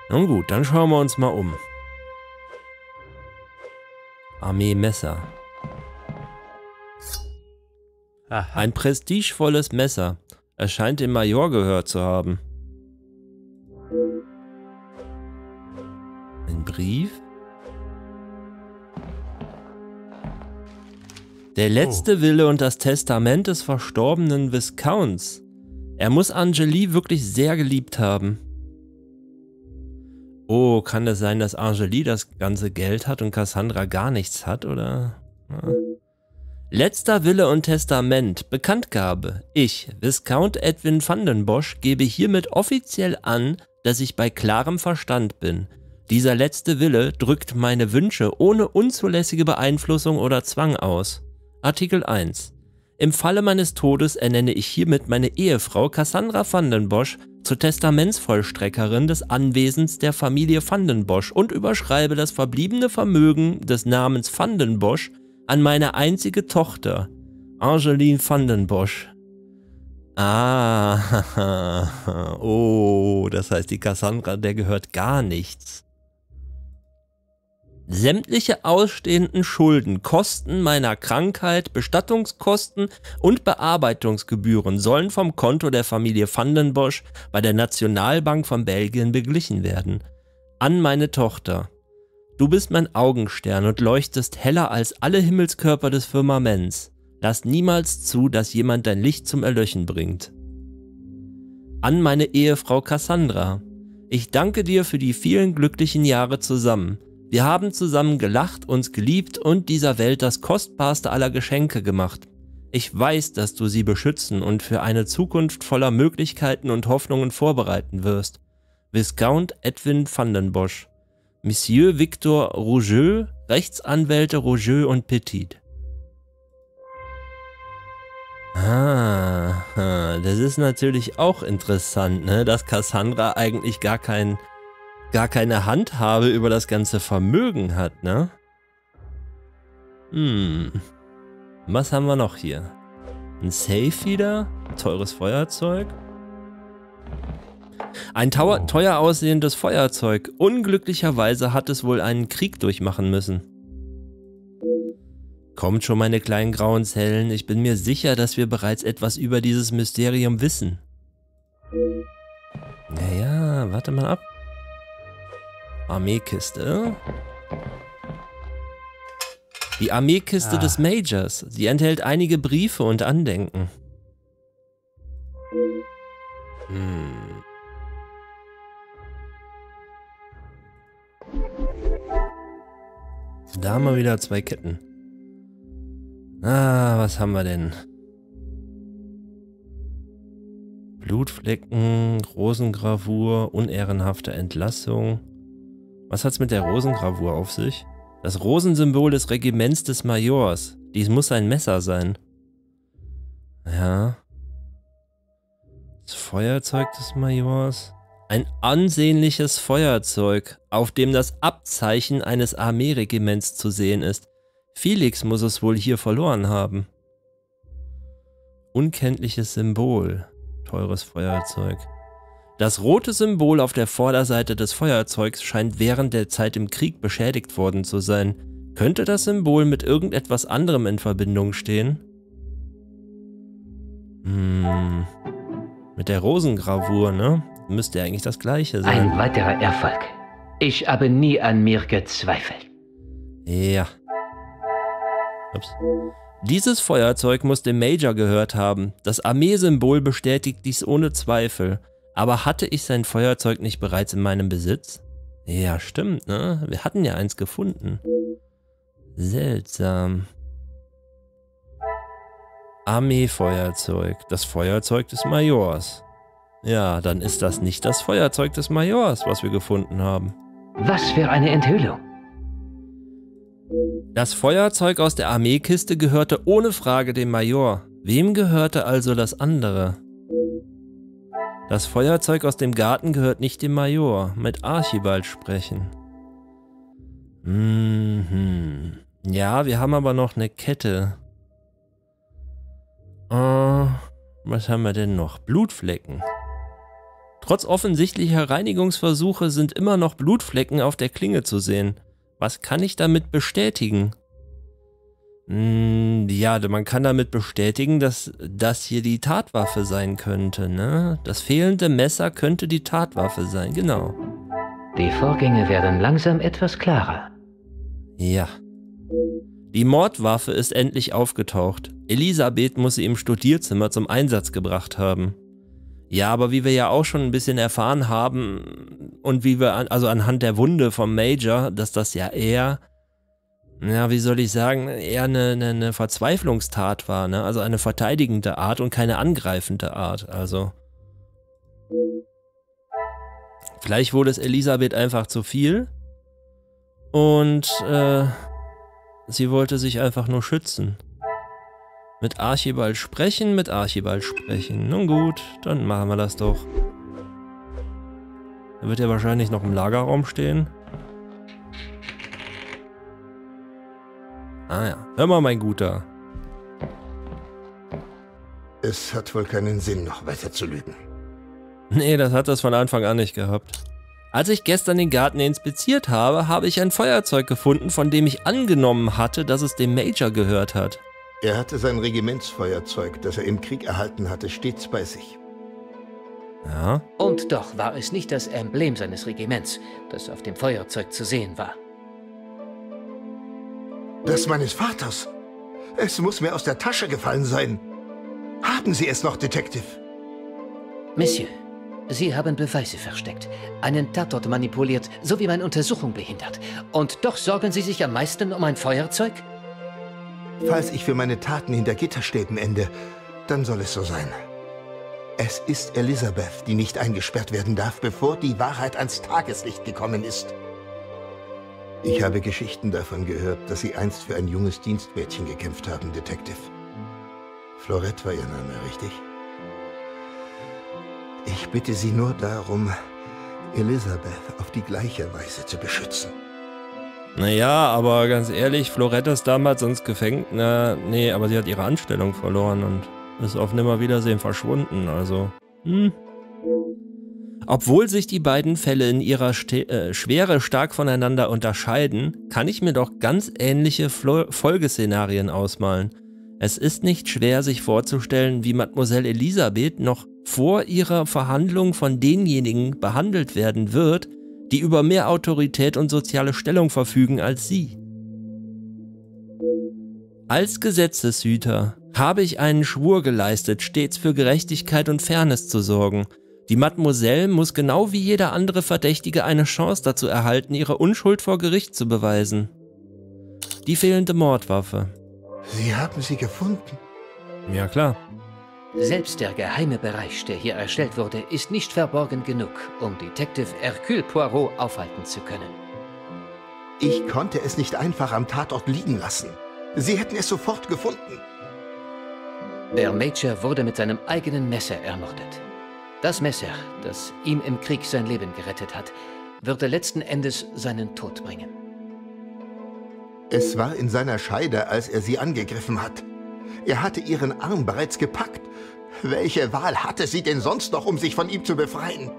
Nun gut, dann schauen wir uns mal um. Armee-Messer. Aha. Ein prestigevolles Messer. Es scheint dem Major gehört zu haben. Ein Brief? Der letzte Wille und das Testament des verstorbenen Viscounts. Er muss Angélie wirklich sehr geliebt haben. Oh, kann es sein, dass Angélie das ganze Geld hat und Cassandra gar nichts hat, oder? Ja. Letzter Wille und Testament. Bekanntgabe. Ich, Viscount Edwin van den Bosch, gebe hiermit offiziell an, dass ich bei klarem Verstand bin. Dieser letzte Wille drückt meine Wünsche ohne unzulässige Beeinflussung oder Zwang aus. Artikel 1. Im Falle meines Todes ernenne ich hiermit meine Ehefrau Cassandra van den Bosch zur Testamentsvollstreckerin des Anwesens der Familie van den Bosch und überschreibe das verbliebene Vermögen des Namens van den Bosch an meine einzige Tochter, Angéline van den Bosch. Ah, oh, das heißt, die Cassandra, der gehört gar nichts. Sämtliche ausstehenden Schulden, Kosten meiner Krankheit, Bestattungskosten und Bearbeitungsgebühren sollen vom Konto der Familie van den Bosch bei der Nationalbank von Belgien beglichen werden. An meine Tochter. Du bist mein Augenstern und leuchtest heller als alle Himmelskörper des Firmaments. Lass niemals zu, dass jemand dein Licht zum Erlöschen bringt. An meine Ehefrau Cassandra. Ich danke dir für die vielen glücklichen Jahre zusammen. Wir haben zusammen gelacht, uns geliebt und dieser Welt das kostbarste aller Geschenke gemacht. Ich weiß, dass du sie beschützen und für eine Zukunft voller Möglichkeiten und Hoffnungen vorbereiten wirst. Viscount Edwin van den Bosch. Monsieur Victor Rougeau, Rechtsanwälte Rougeau und Petit. Ah, das ist natürlich auch interessant, ne? Dass Cassandra eigentlich gar keine Handhabe über das ganze Vermögen hat, ne? Was haben wir noch hier? Ein Safe wieder? Teures Feuerzeug? Ein teuer aussehendes Feuerzeug. Unglücklicherweise hat es wohl einen Krieg durchmachen müssen. Kommt schon, meine kleinen grauen Zellen. Ich bin mir sicher, dass wir bereits etwas über dieses Mysterium wissen. Naja, warte mal ab. Armeekiste. Die Armeekiste des Majors. Sie enthält einige Briefe und Andenken. Da haben wir wieder 2 Ketten. Ah, was haben wir denn? Blutflecken, Rosengravur, unehrenhafte Entlassung. Was hat's mit der Rosengravur auf sich? Das Rosensymbol des Regiments des Majors. Dies muss ein Messer sein. Ja. Das Feuerzeug des Majors. Ein ansehnliches Feuerzeug, auf dem das Abzeichen eines Armeeregiments zu sehen ist. Felix muss es wohl hier verloren haben. Unkenntliches Symbol. Teures Feuerzeug. Das rote Symbol auf der Vorderseite des Feuerzeugs scheint während der Zeit im Krieg beschädigt worden zu sein. Könnte das Symbol mit irgendetwas anderem in Verbindung stehen? Mit der Rosengravur, ne? Müsste eigentlich das gleiche sein. Ein weiterer Erfolg. Ich habe nie an mir gezweifelt. Ja. Ups. Dieses Feuerzeug muss dem Major gehört haben. Das Armeesymbol bestätigt dies ohne Zweifel. Aber hatte ich sein Feuerzeug nicht bereits in meinem Besitz? Ja, stimmt, ne? Wir hatten ja eins gefunden. Seltsam. Armeefeuerzeug. Das Feuerzeug des Majors. Ja, dann ist das nicht das Feuerzeug des Majors, was wir gefunden haben. Was für eine Enthüllung. Das Feuerzeug aus der Armeekiste gehörte ohne Frage dem Major. Wem gehörte also das andere? Das Feuerzeug aus dem Garten gehört nicht dem Major. Mit Archibald sprechen. Ja, wir haben aber noch eine Kette. Was haben wir denn noch? Blutflecken. Trotz offensichtlicher Reinigungsversuche sind immer noch Blutflecken auf der Klinge zu sehen. Was kann ich damit bestätigen? Ja, man kann damit bestätigen, dass das hier die Tatwaffe sein könnte, ne? Das fehlende Messer könnte die Tatwaffe sein, genau. Die Vorgänge werden langsam etwas klarer. Ja. Die Mordwaffe ist endlich aufgetaucht. Elisabeth muss sie im Studierzimmer zum Einsatz gebracht haben. Ja, aber wie wir ja auch schon ein bisschen erfahren haben und wie wir, also anhand der Wunde vom Major, dass das ja eher, ja, wie soll ich sagen, eher eine Verzweiflungstat war, ne? Also eine verteidigende Art und keine angreifende Art, also. Vielleicht wurde es Elisabeth einfach zu viel und sie wollte sich einfach nur schützen. Mit Archibald sprechen, mit Archibald sprechen. Nun gut, dann machen wir das doch. Er wird ja wahrscheinlich noch im Lagerraum stehen. Ah ja, hör mal, mein Guter. Es hat wohl keinen Sinn, noch weiter zu lügen. Nee, das hat das von Anfang an nicht gehabt. Als ich gestern den Garten inspiziert habe, habe ich ein Feuerzeug gefunden, von dem ich angenommen hatte, dass es dem Major gehört hat. Er hatte sein Regimentsfeuerzeug, das er im Krieg erhalten hatte, stets bei sich. Ja. Und doch war es nicht das Emblem seines Regiments, das auf dem Feuerzeug zu sehen war. Das meines Vaters. Es muss mir aus der Tasche gefallen sein. Haben Sie es noch, Detective? Monsieur, Sie haben Beweise versteckt, einen Tatort manipuliert, sowie meine Untersuchung behindert. Und doch sorgen Sie sich am meisten um ein Feuerzeug? Falls ich für meine Taten hinter Gitterstäben ende, dann soll es so sein. Es ist Elisabeth, die nicht eingesperrt werden darf, bevor die Wahrheit ans Tageslicht gekommen ist. Ich habe Geschichten davon gehört, dass Sie einst für ein junges Dienstmädchen gekämpft haben, Detective. Florette war Ihr Name, richtig? Ich bitte Sie nur darum, Elisabeth auf die gleiche Weise zu beschützen. Naja, aber ganz ehrlich, Florette ist damals ins Gefängnis. Nee, aber sie hat ihre Anstellung verloren und ist auf Nimmerwiedersehen verschwunden, also. Obwohl sich die beiden Fälle in ihrer Schwere stark voneinander unterscheiden, kann ich mir doch ganz ähnliche Folgeszenarien ausmalen. Es ist nicht schwer, sich vorzustellen, wie Mademoiselle Elisabeth noch vor ihrer Verhandlung von denjenigen behandelt werden wird, die über mehr Autorität und soziale Stellung verfügen als sie. Als Gesetzeshüter habe ich einen Schwur geleistet, stets für Gerechtigkeit und Fairness zu sorgen. Die Mademoiselle muss genau wie jeder andere Verdächtige eine Chance dazu erhalten, ihre Unschuld vor Gericht zu beweisen. Die fehlende Mordwaffe. Sie haben sie gefunden? Ja, klar. Selbst der geheime Bereich, der hier erstellt wurde, ist nicht verborgen genug, um Detective Hercule Poirot aufhalten zu können. Ich konnte es nicht einfach am Tatort liegen lassen. Sie hätten es sofort gefunden. Der Major wurde mit seinem eigenen Messer ermordet. Das Messer, das ihm im Krieg sein Leben gerettet hat, würde letzten Endes seinen Tod bringen. Es war in seiner Scheide, als er sie angegriffen hat. Er hatte ihren Arm bereits gepackt. Welche Wahl hatte sie denn sonst noch, um sich von ihm zu befreien?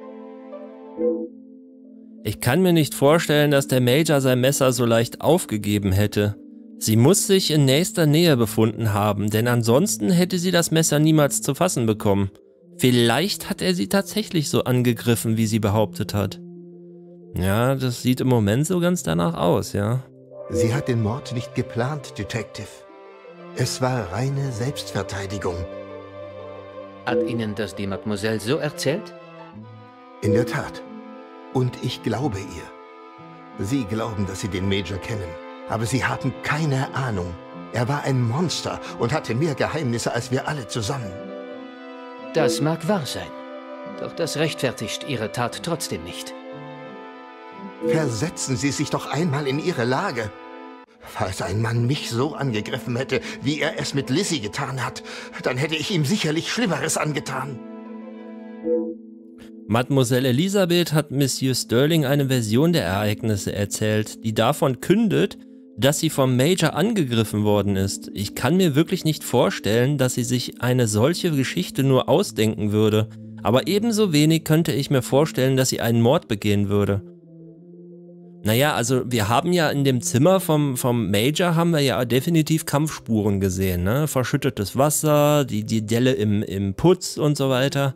Ich kann mir nicht vorstellen, dass der Major sein Messer so leicht aufgegeben hätte. Sie muss sich in nächster Nähe befunden haben, denn ansonsten hätte sie das Messer niemals zu fassen bekommen. Vielleicht hat er sie tatsächlich so angegriffen, wie sie behauptet hat. Ja, das sieht im Moment so ganz danach aus, ja. Sie hat den Mord nicht geplant, Detective. Es war reine Selbstverteidigung. Hat Ihnen das die Mademoiselle so erzählt? In der Tat. Und ich glaube ihr. Sie glauben, dass Sie den Major kennen. Aber Sie haben keine Ahnung. Er war ein Monster und hatte mehr Geheimnisse als wir alle zusammen. Das mag wahr sein. Doch das rechtfertigt Ihre Tat trotzdem nicht. Versetzen Sie sich doch einmal in Ihre Lage. Falls ein Mann mich so angegriffen hätte, wie er es mit Lizzie getan hat, dann hätte ich ihm sicherlich Schlimmeres angetan. Mademoiselle Elisabeth hat Monsieur Sterling eine Version der Ereignisse erzählt, die davon kündet, dass sie vom Major angegriffen worden ist. Ich kann mir wirklich nicht vorstellen, dass sie sich eine solche Geschichte nur ausdenken würde. Aber ebenso wenig könnte ich mir vorstellen, dass sie einen Mord begehen würde. Naja, also wir haben ja in dem Zimmer vom Major haben wir ja definitiv Kampfspuren gesehen, ne? Verschüttetes Wasser, die Delle im Putz und so weiter.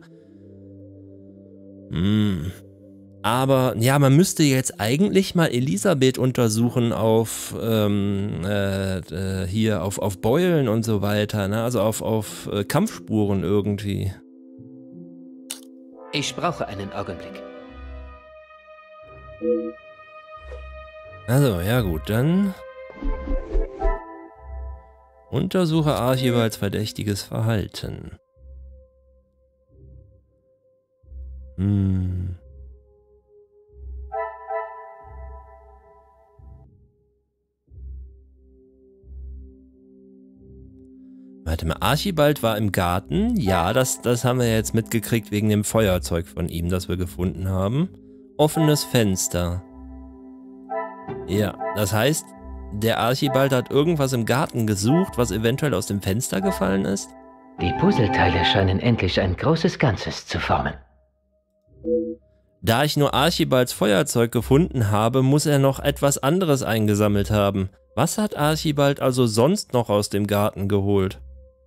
Aber ja, man müsste jetzt eigentlich mal Elisabeth untersuchen auf hier auf Beulen und so weiter, ne? Also auf Kampfspuren irgendwie. Ich brauche einen Augenblick. Also, ja gut, dann untersuche Archibalds verdächtiges Verhalten. Warte mal, Archibald war im Garten. Ja, das haben wir jetzt mitgekriegt wegen dem Feuerzeug von ihm, das wir gefunden haben. Offenes Fenster. Ja, das heißt, der Archibald hat irgendwas im Garten gesucht, was eventuell aus dem Fenster gefallen ist? Die Puzzleteile scheinen endlich ein großes Ganzes zu formen. Da ich nur Archibalds Feuerzeug gefunden habe, muss er noch etwas anderes eingesammelt haben. Was hat Archibald also sonst noch aus dem Garten geholt?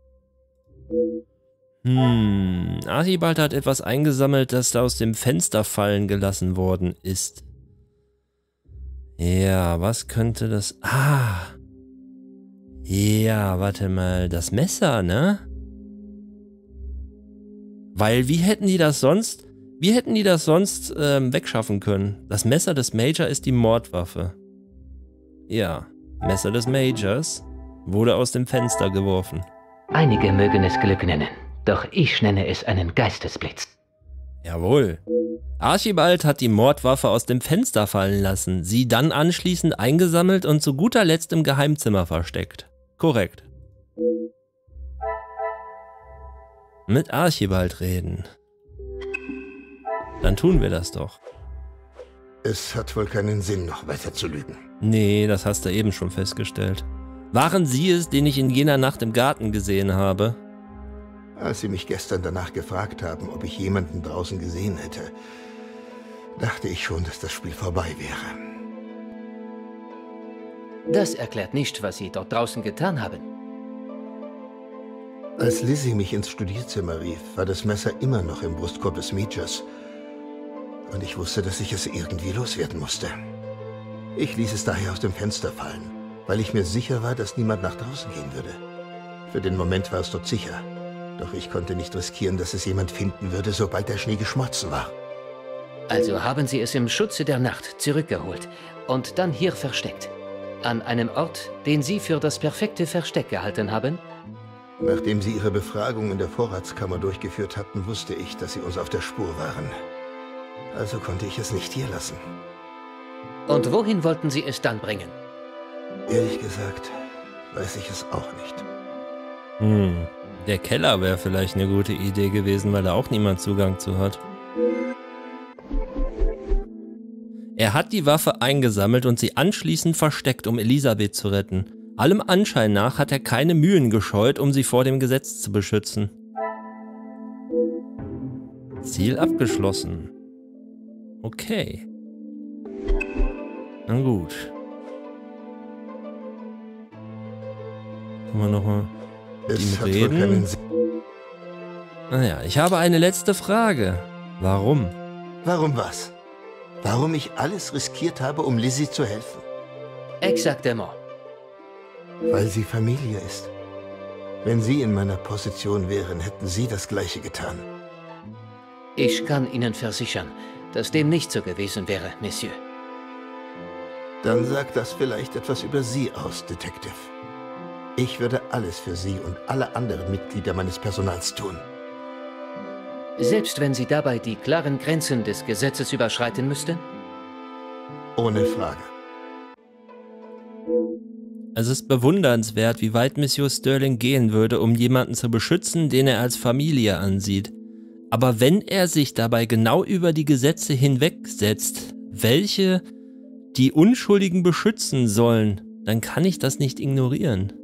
Archibald hat etwas eingesammelt, das da aus dem Fenster fallen gelassen worden ist. Ja, was könnte das... Ja, warte mal, das Messer, ne? Weil wie hätten die das sonst wegschaffen können? Das Messer des Major ist die Mordwaffe. Ja, Messer des Majors wurde aus dem Fenster geworfen. Einige mögen es Glück nennen, doch ich nenne es einen Geistesblitz. Jawohl. Archibald hat die Mordwaffe aus dem Fenster fallen lassen, sie dann anschließend eingesammelt und zu guter Letzt im Geheimzimmer versteckt. Korrekt. Mit Archibald reden. Dann tun wir das doch. Es hat wohl keinen Sinn, noch weiter zu lügen. Nee, das hast du eben schon festgestellt. Waren Sie es, den ich in jener Nacht im Garten gesehen habe? Als Sie mich gestern danach gefragt haben, ob ich jemanden draußen gesehen hätte, dachte ich schon, dass das Spiel vorbei wäre. Das erklärt nicht, was Sie dort draußen getan haben. Als Lizzie mich ins Studierzimmer rief, war das Messer immer noch im Brustkorb des Majors. Und ich wusste, dass ich es irgendwie loswerden musste. Ich ließ es daher aus dem Fenster fallen, weil ich mir sicher war, dass niemand nach draußen gehen würde. Für den Moment war es dort sicher. Doch ich konnte nicht riskieren, dass es jemand finden würde, sobald der Schnee geschmolzen war. Also haben Sie es im Schutze der Nacht zurückgeholt und dann hier versteckt. An einem Ort, den Sie für das perfekte Versteck gehalten haben? Nachdem Sie Ihre Befragung in der Vorratskammer durchgeführt hatten, wusste ich, dass Sie uns auf der Spur waren. Also konnte ich es nicht hier lassen. Und wohin wollten Sie es dann bringen? Ehrlich gesagt, weiß ich es auch nicht. Der Keller wäre vielleicht eine gute Idee gewesen, weil da auch niemand Zugang zu hat. Er hat die Waffe eingesammelt und sie anschließend versteckt, um Elisabeth zu retten. Allem Anschein nach hat er keine Mühen gescheut, um sie vor dem Gesetz zu beschützen. Ziel abgeschlossen. Okay. Na gut. Können wir nochmal mit ihm reden? Naja, ich habe eine letzte Frage. Warum? Warum was? Warum ich alles riskiert habe, um Lizzie zu helfen? Exactement. Weil sie Familie ist. Wenn Sie in meiner Position wären, hätten Sie das Gleiche getan. Ich kann Ihnen versichern, dass dem nicht so gewesen wäre, Monsieur. Dann sagt das vielleicht etwas über Sie aus, Detective. Ich würde alles für Sie und alle anderen Mitglieder meines Personals tun. Selbst wenn Sie dabei die klaren Grenzen des Gesetzes überschreiten müssten? Ohne Frage. Es ist bewundernswert, wie weit Monsieur Sterling gehen würde, um jemanden zu beschützen, den er als Familie ansieht. Aber wenn er sich dabei genau über die Gesetze hinwegsetzt, welche die Unschuldigen beschützen sollen, dann kann ich das nicht ignorieren.